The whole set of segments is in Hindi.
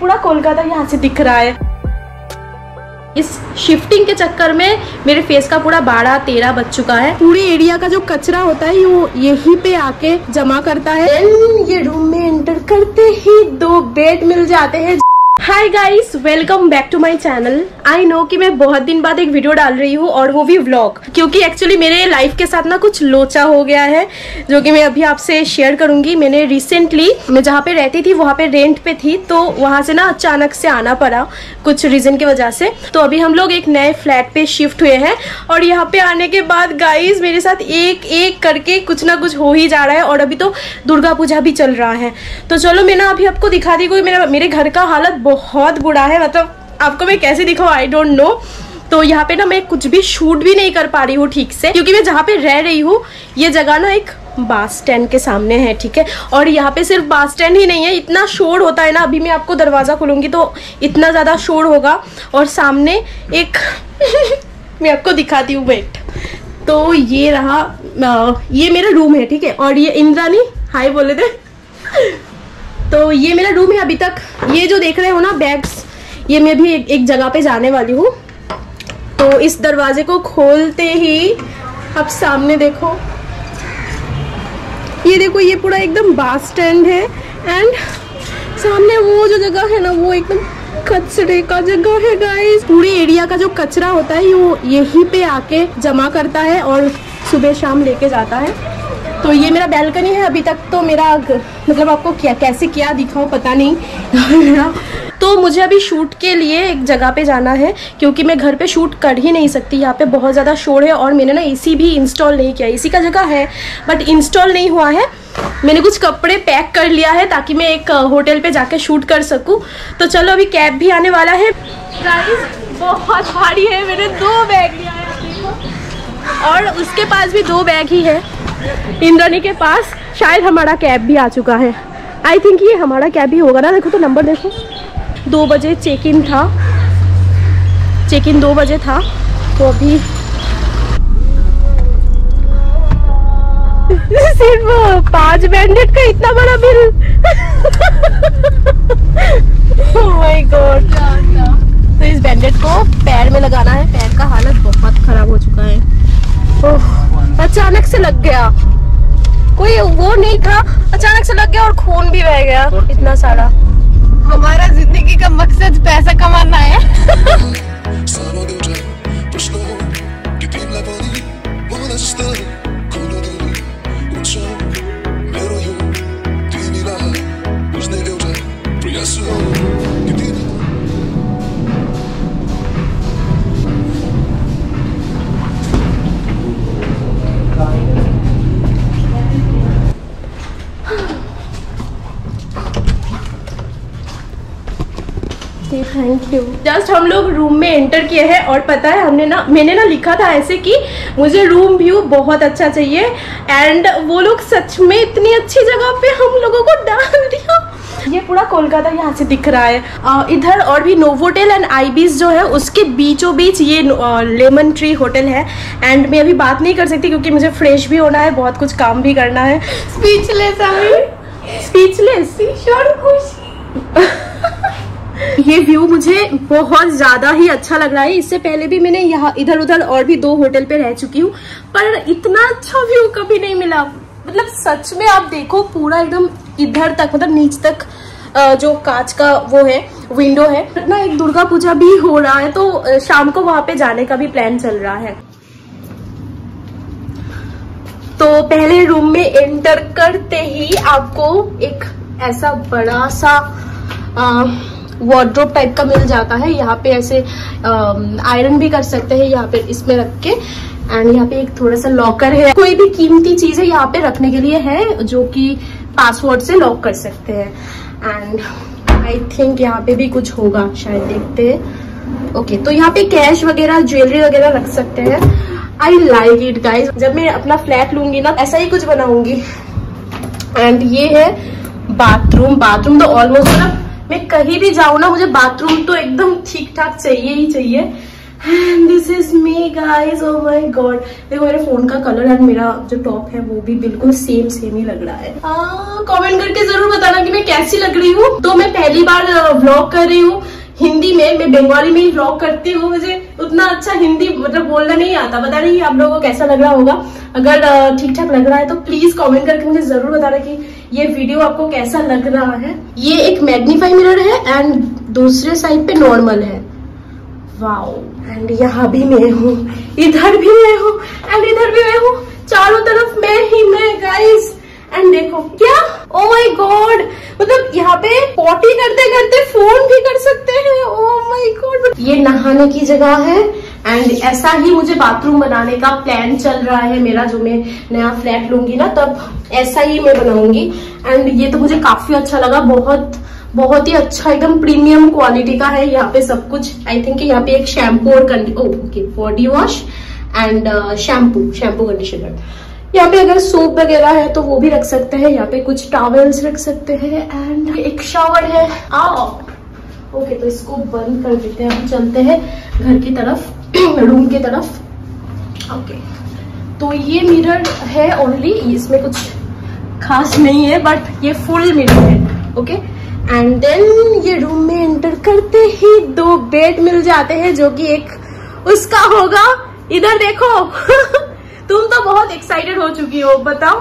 पूरा कोलकाता यहाँ से दिख रहा है। इस शिफ्टिंग के चक्कर में मेरे फेस का पूरा 12-13 बज चुका है। पूरी एरिया का जो कचरा होता है वो यहीं पे आके जमा करता है। ये रूम में एंटर करते ही 2 बेड मिल जाते हैं। Hi guys, welcome back to my channel. I know कि मैं बहुत दिन बाद एक वीडियो डाल रही हूँ और वो भी व्लॉग, क्योंकि एक्चुअली मेरे लाइफ के साथ ना कुछ लोचा हो गया है जो कि मैं अभी आपसे शेयर करूंगी। मैंने रिसेंटली, मैं जहाँ पे रहती थी वहाँ पे रेंट पे थी, तो वहाँ से ना अचानक से आना पड़ा कुछ रीजन की वजह से। तो अभी हम लोग एक नए फ्लैट पे शिफ्ट हुए हैं और यहाँ पे आने के बाद गाइज मेरे साथ एक एक करके कुछ ना कुछ हो ही जा रहा है। और अभी तो दुर्गा पूजा भी चल रहा है, तो चलो मैं ना अभी आपको दिखा दी। कोई मेरे घर का हालत बहुत बुरा है, मतलब आपको मैं कैसे दिखाऊं आई डोंट नो। तो यहाँ पे ना मैं कुछ भी शूट भी नहीं कर पा रही हूँ ठीक से, क्योंकि मैं जहाँ पे रह रही हूँ ये जगह ना एक बस स्टैंड के सामने है, ठीक है। और यहाँ पे सिर्फ बस स्टैंड ही नहीं है, इतना शोर होता है ना। अभी मैं आपको दरवाजा खोलूंगी तो इतना ज्यादा शोर होगा। और सामने एक मैं आपको दिखाती हूँ, वेट। तो ये रहा, ये मेरा रूम है, ठीक है। और ये इंद्रानी हाय बोले थे। तो ये मेरा रूम है अभी तक। ये जो देख रहे हो ना बैग्स, ये मैं भी एक जगह पे जाने वाली हूँ। तो इस दरवाजे को खोलते ही अब सामने देखो, ये देखो, ये पूरा एकदम बस स्टैंड है। एंड सामने वो जो जगह है ना, वो एकदम कचरे का जगह है गाइस। पूरी एरिया का जो कचरा होता है वो यहीं पे आके जमा करता है और सुबह शाम लेके जाता है। तो ये मेरा बैल्कनी है अभी तक। तो मेरा मतलब आपको कैसे क्या दिखाऊं पता नहीं। तो मुझे अभी शूट के लिए एक जगह पे जाना है, क्योंकि मैं घर पे शूट कर ही नहीं सकती। यहाँ पे बहुत ज़्यादा शोर है और मैंने ना एसी भी इंस्टॉल नहीं किया। एसी का जगह है बट इंस्टॉल नहीं हुआ है। मैंने कुछ कपड़े पैक कर लिया है ताकि मैं एक होटल पे जाके शूट कर सकूँ। तो चलो, अभी कैब भी आने वाला है। गाइस बहुत भारी है, मैंने 2 बैग लिया है और उसके पास भी 2 बैग ही है। इंद्रानी के पास शायद हमारा कैब भी आ चुका है। आई थिंक ये हमारा कैब ही होगा ना। देखो तो नंबर देखो, 2 बजे चेक इन था, चेक इन 2 बजे था। तो अभी सिर्फ 5 बैंडेड का इतना बड़ा बिल। Oh my God. तो इस बैंडेड को पैर में लगाना है। पैर का हालत बहुत खराब हो चुका है। अचानक से लग गया, कोई वो नहीं था, अचानक से लग गया और खून भी बह गया इतना सारा। हमारा जिंदगी का मकसद पैसा कमाना है। Thank you. जस्ट हम लोग रूम में एंटर किए हैं और पता है मैंने ना लिखा था ऐसे कि मुझे रूम व्यू बहुत अच्छा चाहिए। एंड वो लोग सच में इतनी अच्छी जगह पे हम लोगों को डाल दिया। ये पूरा कोलकाता यहाँ से दिख रहा है। इधर और भी नोवोटेल एंड आईबीज जो है उसके बीचों बीच ये लेमन ट्री होटल है। एंड मैं अभी बात नहीं कर सकती क्योंकि मुझे फ्रेश भी होना है, बहुत कुछ काम भी करना है। स्पीचलेस। ये व्यू मुझे बहुत ज्यादा ही अच्छा लग रहा है। इससे पहले भी मैंने यहाँ इधर उधर और भी 2 होटल पे रह चुकी हूँ, पर इतना अच्छा व्यू कभी नहीं मिला। मतलब सच में आप देखो, पूरा एकदम इधर तक, मतलब नीच तक जो कांच का वो है, विंडो है ना। एक दुर्गा पूजा भी हो रहा है, तो शाम को वहां पे जाने का भी प्लान चल रहा है। तो पहले रूम में एंटर करते ही आपको एक ऐसा बड़ा सा वार्डरोब टाइप का मिल जाता है। यहाँ पे ऐसे आयरन भी कर सकते हैं यहाँ पे इसमें रख के। एंड यहाँ पे एक थोड़ा सा लॉकर है, कोई भी कीमती चीजें यहाँ पे रखने के लिए है जो कि पासवर्ड से लॉक कर सकते हैं। एंड आई थिंक यहाँ पे भी कुछ होगा शायद, देखते हैं। ओके, तो यहाँ पे कैश वगैरह, ज्वेलरी वगैरह रख सकते हैं। I like it guys. जब मैं अपना फ्लैट लूंगी ना, ऐसा ही कुछ बनाऊंगी। एंड ये है बाथरूम। बाथरूम तो ऑलमोस्ट, मैं कहीं भी जाऊँ ना, मुझे बाथरूम तो एकदम ठीक ठाक चाहिए ही चाहिए। And this is me guys, oh my god। देखो मेरे फोन का कलर एंड मेरा जो टॉप है वो भी बिल्कुल सेम ही लग रहा है। कमेंट करके जरूर बताना कि मैं कैसी लग रही हूँ। तो मैं पहली बार व्लॉग कर रही हूँ हिंदी में। मैं बंगाली में ही व्लॉग करती हूँ, मुझे उतना अच्छा हिंदी मतलब बोलना नहीं आता। पता नहीं आप लोगों को कैसा लग रहा होगा। अगर ठीक ठाक लग रहा है तो प्लीज कमेंट करके मुझे जरूर बताना कि ये वीडियो आपको कैसा लग रहा है। ये एक मैग्नीफाई मिरर है एंड दूसरे साइड पे नॉर्मल है। वाओ। एंड यहाँ भी मैं हूँ, इधर भी मैं हूँ एंड इधर भी मैं हूँ, चारों तरफ मैं ही मैं गाइस। एंड देखो क्या, ओ माय गॉड, मतलब यहाँ पे पॉटी करते करते फोन भी कर सकते हैं। Oh my god. ये नहाने की जगह है एंड ऐसा ही मुझे बाथरूम बनाने का प्लान चल रहा है मेरा। जो मैं नया फ्लैट लूंगी ना तब ऐसा ही मैं बनाऊंगी। एंड ये तो मुझे काफी अच्छा लगा, बहुत ही अच्छा, एकदम प्रीमियम क्वालिटी का है यहाँ पे सब कुछ। आई थिंक यहाँ पे एक शैम्पू और body wash and shampoo conditioner. यहाँ पे अगर सोप वगैरह है तो वो भी रख सकते हैं। यहाँ पे कुछ टॉवेल्स रख सकते हैं एंड एक शावर है। ओके, तो इसको बंद कर देते हैं। हम चलते हैं घर की तरफ, रूम की तरफ। ओके, तो ये मिरर है ओनली, इसमें कुछ खास नहीं है बट ये फुल मिरर है। ओके, एंड देन ये रूम में एंटर करते ही 2 बेड मिल जाते हैं जो कि एक उसका होगा। इधर देखो तुम तो बहुत एक्साइटेड हो चुकी हो, बताओ।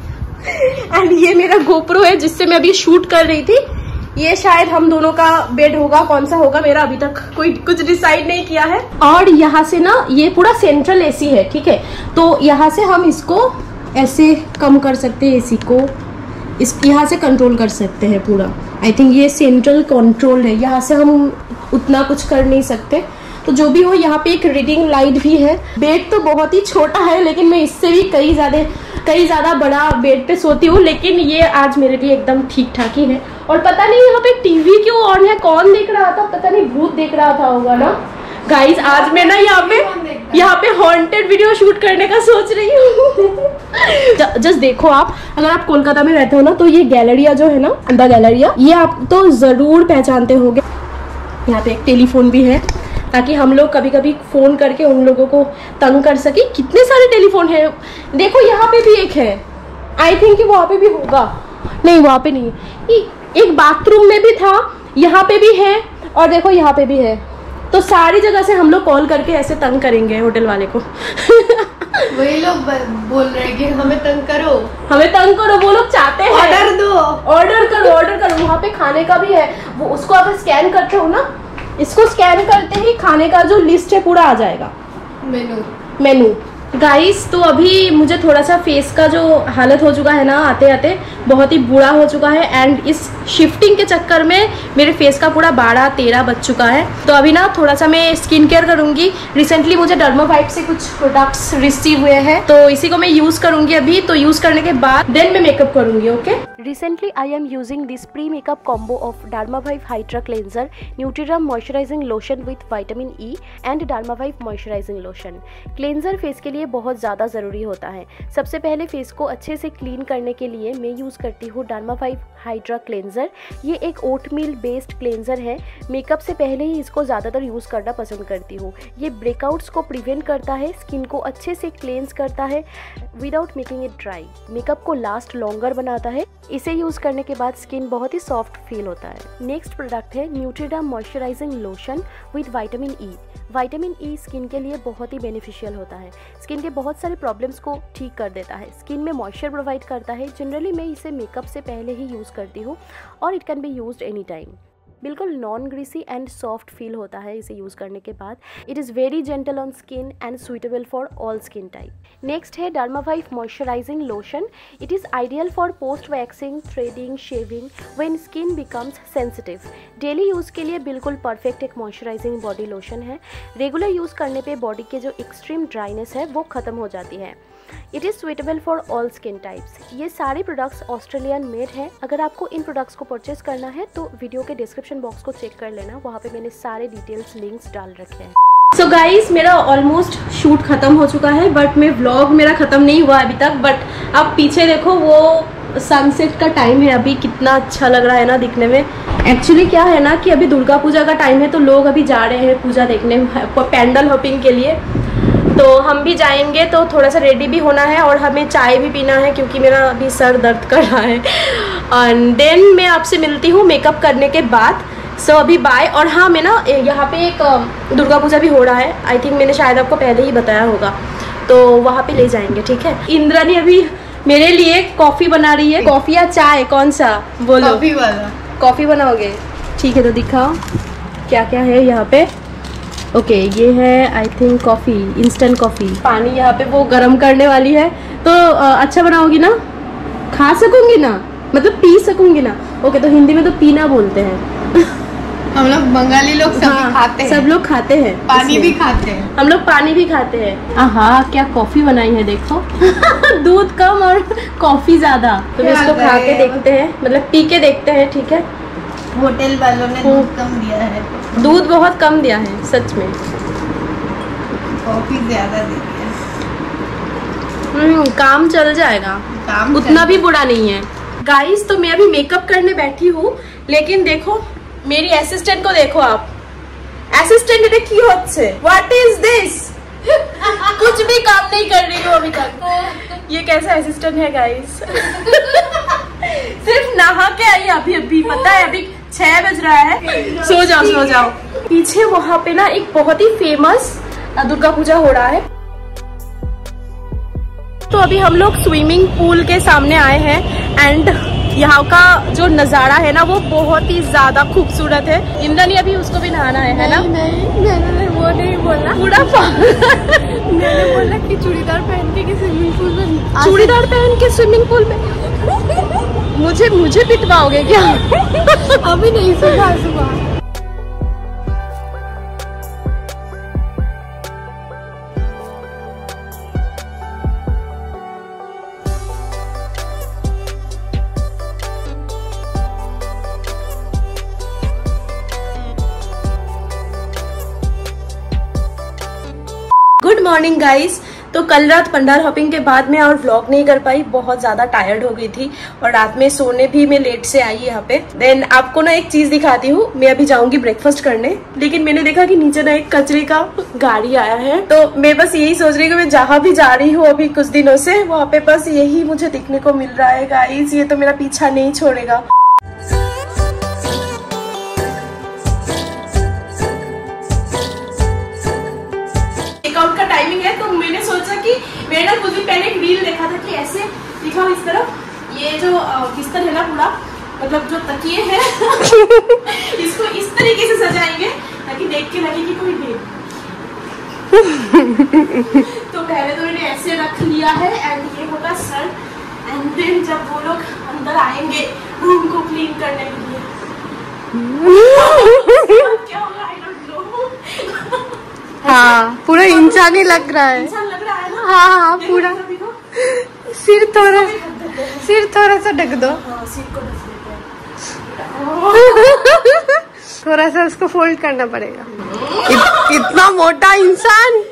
एंड ये मेरा गोप्रो है जिससे मैं अभी शूट कर रही थी। ये शायद हम दोनों का बेड होगा, कौन सा होगा मेरा अभी तक कुछ डिसाइड नहीं किया है। और यहाँ से ना ये पूरा सेंट्रल एसी है, ठीक है। तो यहाँ से हम इसको ऐसे कम कर सकते हैं, एसी को यहाँ से कंट्रोल कर सकते हैं पूरा। आई थिंक ये सेंट्रल कंट्रोल है, यहाँ से हम उतना कुछ कर नहीं सकते। तो जो भी हो, यहाँ पे एक रीडिंग लाइट भी है। बेड तो बहुत ही छोटा है लेकिन मैं इससे भी कई ज्यादा बड़ा बेड पे सोती हूँ, लेकिन ये आज मेरे लिए एकदम ठीक ठाक ही है। और पता नहीं यहाँ पे टीवी क्यों ऑन है, कौन देख रहा था, पता नहीं भूत देख रहा था होगा ना गाइज। आज मैं ना यहाँ पे हॉन्टेड वीडियो शूट करने का सोच रही हूँ। जस्ट देखो, आप अगर आप कोलकाता में रहते हो ना तो ये गैलरिया जो है ना, द गैलरिया, ये आप तो जरूर पहचानते होंगे। यहाँ पे एक टेलीफोन भी है ताकि हम लोग कभी कभी फोन करके उन लोगों को तंग कर सके। कितने सारे टेलीफोन है, देखो यहाँ पे भी एक है। आई थिंक वहाँ पे भी होगा, नहीं वहाँ पे नहीं, एक बाथरूम में भी था, यहाँ पे भी है और देखो यहाँ पे भी है। तो सारी जगह से हम लोग कॉल करके ऐसे तंग करेंगे होटल वाले को। वही लोग बोल रहे हैं कि हमें तंग करो, वो लोग चाहते हैं ऑर्डर दो, ऑर्डर करो। वहाँ पे खाने का भी है, वो उसको अगर स्कैन करते हो ना, इसको स्कैन करते ही खाने का जो लिस्ट है पूरा आ जाएगा, मेनू। गाइस, तो अभी मुझे थोड़ा सा फेस का जो हालत हो चुका है ना, आते आते बहुत ही बुरा हो चुका है। एंड इस शिफ्टिंग के चक्कर में मेरे फेस का पूरा 12-13 बज चुका है। तो अभी ना थोड़ा सा मैं स्किन केयर करूंगी। रिसेंटली मुझे डर्मावाइट से कुछ प्रोडक्ट्स रिसीव हुए हैं, तो इसी को मैं यूज करूंगी अभी। तो यूज करने के बाद देन मैं मेकअप करूंगी। Okay, Recently, I am using this pre-makeup combo of Dermavive Hydra Cleanser, Nutriderm Moisturizing Lotion with Vitamin E and Dermavive Moisturizing Lotion। Cleanser face के लिए बहुत ज़्यादा ज़रूरी होता है। सबसे पहले फेस को अच्छे से क्लीन करने के लिए मैं यूज़ करती हूँ Dermavive हाइड्रा क्लेंजर। ये एक ओटमील बेस्ड क्लेंजर है। मेकअप से पहले ही इसको ज़्यादातर यूज़ करना पसंद करती हूँ। ये ब्रेकआउट्स को प्रिवेंट करता है, स्किन को अच्छे से क्लेंस करता है without making it dry. Makeup को लास्ट लॉन्गर बनाता है। इसे यूज़ करने के बाद स्किन बहुत ही सॉफ्ट फील होता है। नेक्स्ट प्रोडक्ट है Nutriderm moisturizing lotion with vitamin E. Vitamin E skin के लिए बहुत ही बेनिफिशियल होता है। स्किन के बहुत सारे प्रॉब्लम्स को ठीक कर देता है, स्किन में मॉइस्चर प्रोवाइड करता है। जनरली मैं इसे मेकअप से पहले ही यूज़ करती हूँ और it can be used any time. बिल्कुल non greasy and soft feel होता है इसे यूज़ करने के बाद। It is very gentle on skin and suitable for all skin type. Next है Dermavive moisturizing lotion. It is ideal for post waxing, threading, shaving when skin becomes sensitive. Daily use के लिए बिल्कुल परफेक्ट एक मॉइस्चराइजिंग बॉडी लोशन है। रेगुलर यूज़ करने पे बॉडी के जो एक्सट्रीम ड्राइनेस है वो ख़त्म हो जाती है। It is suitable for all skin types. ये सारे प्रोडक्ट्स ऑस्ट्रेलियन मेड हैं। अगर आपको इन प्रोडक्ट्स को परचेज करना है तो वीडियो के डिस्क्रिप्शन बॉक्स को चेक कर लेना, वहाँ पे मैंने सारे डिटेल्स लिंक्स डाल रखे हैं। सो गाइज, मेरा ऑलमोस्ट शूट खत्म हो चुका है, बट मैं व्लॉग मेरा खत्म नहीं हुआ अभी तक। बट आप पीछे देखो, वो सनसेट का टाइम है अभी, कितना अच्छा लग रहा है ना दिखने में। एक्चुअली क्या है ना कि अभी दुर्गा पूजा का टाइम है तो लोग अभी जा रहे हैं पूजा देखने, पैंडल हॉपिंग के लिए। तो हम भी जाएंगे, तो थोड़ा सा रेडी भी होना है और हमें चाय भी पीना है क्योंकि मेरा अभी सर दर्द कर रहा है। एंड देन मैं आपसे मिलती हूँ मेकअप करने के बाद। सो अभी बाय। और हाँ, मैं ना यहाँ पे एक दुर्गा पूजा भी हो रहा है, आई थिंक मैंने शायद आपको पहले ही बताया होगा, तो वहाँ पे ले जाएंगे, ठीक है। इंद्रानी अभी मेरे लिए कॉफ़ी बना रही है। कॉफ़ी या चाय, कौन सा बोलो? कॉफी वाला। कॉफ़ी बनाओगे, ठीक है। तो दिखाओ क्या क्या है यहाँ पे। ओके, ये है I think coffee, instant coffee. पानी यहाँ पे वो गर्म करने वाली है। तो अच्छा बनाओगी ना? खा सकूंगी ना, मतलब पी सकूंगी ना? ओके, तो हिंदी में तो पीना बोलते हैं। हम लोग बंगाली लोग सब खाते हैं। सब लोग खाते हैं, पानी भी खाते हैं। हम लोग पानी भी खाते हैं। आहा, क्या कॉफी बनाई है देखो। दूध कम और कॉफी ज्यादा। तो इसको खा के देखते हैं, मतलब पी के देखते हैं, ठीक है। होटल वालों ने दूध कम दिया है। दूध बहुत कम दिया है सच में, कॉफी ज्यादा दी है। काम चल जाएगा, काम उतना भी बुरा नहीं है। गाइस, तो मैं अभी मेकअप करने बैठी हूँ, लेकिन देखो मेरी असिस्टेंट को देखो आप। असिस्टेंट ने की होते, व्हाट इज दिस? कुछ भी काम नहीं कर रही हूँ अभी तक। ये कैसा असिस्टेंट है गाइस? सिर्फ नहा के आई अभी पता है, अभी 6 बज रहा है। सो जाओ। पीछे वहां पे ना एक बहुत ही फेमस दुर्गा पूजा हो रहा है। तो अभी हम लोग स्विमिंग पूल के सामने आए हैं एंड यहाँ का जो नज़ारा है ना वो बहुत ही ज्यादा खूबसूरत है। इंद्रानी अभी उसको भी नहाना है ना? नहीं, मैंने वो नहीं बोला। पूरा मैंने बोला कि चूड़ीदार पहन के स्विमिंग पूल में। चूड़ीदार पहन के स्विमिंग पूल में मुझे पिटवाओगे क्या? अभी नहीं, सुबह। Good morning guys. तो कल रात पंडाल हॉपिंग के बाद मैं और व्लॉग नहीं कर पाई, बहुत ज्यादा टायर्ड हो गई थी और रात में सोने भी मैं लेट से आई यहाँ पे। देन आपको ना एक चीज दिखाती हूँ, मैं अभी जाऊंगी ब्रेकफास्ट करने, लेकिन मैंने देखा कि नीचे ना एक कचरे का गाड़ी आया है। तो मैं बस यही सोच रही हूँ कि मैं जहाँ भी जा रही हूँ अभी कुछ दिनों से, वहाँ पे बस यही मुझे दिखने को मिल रहा है गाइस। ये तो मेरा पीछा नहीं छोड़ेगा। का टाइमिंग है, तो मैंने सोचा कि मैंने ना कुछ दिन पहले एक रील देखा था कि ऐसे दिखाओ इस तरफ, ये जो बिस्तर है ना पूरा, मतलब जो तकिए हैं इसको इस तरीके से सजाएंगे ताकि देख के लगे कि कोई नहीं। तो पहले तो मैंने ऐसे रख लिया है एंड ये होगा सर, एंड देन जब वो लोग अंदर आएंगे रूम को क्लीन करने के लिए क्या होगा आई डोंट नो। हाँ, पूरा इंसानी लग रहा है। इंसान लग रहा है ना? हाँ, पूरा। सिर थोड़ा सा ढक दो। हाँ, सिर को ढक देते हैं। थोड़ा सा उसको फोल्ड करना पड़ेगा। इतना मोटा इंसान।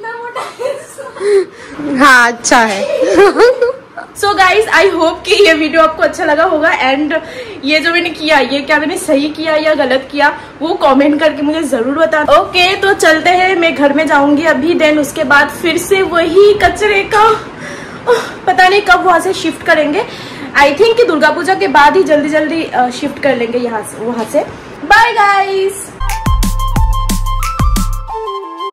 हाँ, अच्छा है। सो गाइज, आई होप कि ये वीडियो आपको अच्छा लगा होगा एंड ये जो मैंने किया, ये क्या मैंने सही किया या गलत किया वो कमेंट करके मुझे जरूर बताना। ओके, तो चलते हैं, मैं घर में जाऊंगी अभी। देन उसके बाद फिर से वही कचरे का पता नहीं कब वहां से शिफ्ट करेंगे। आई थिंक कि दुर्गा पूजा के बाद ही जल्दी शिफ्ट कर लेंगे यहाँ से, वहां से। Bye guys.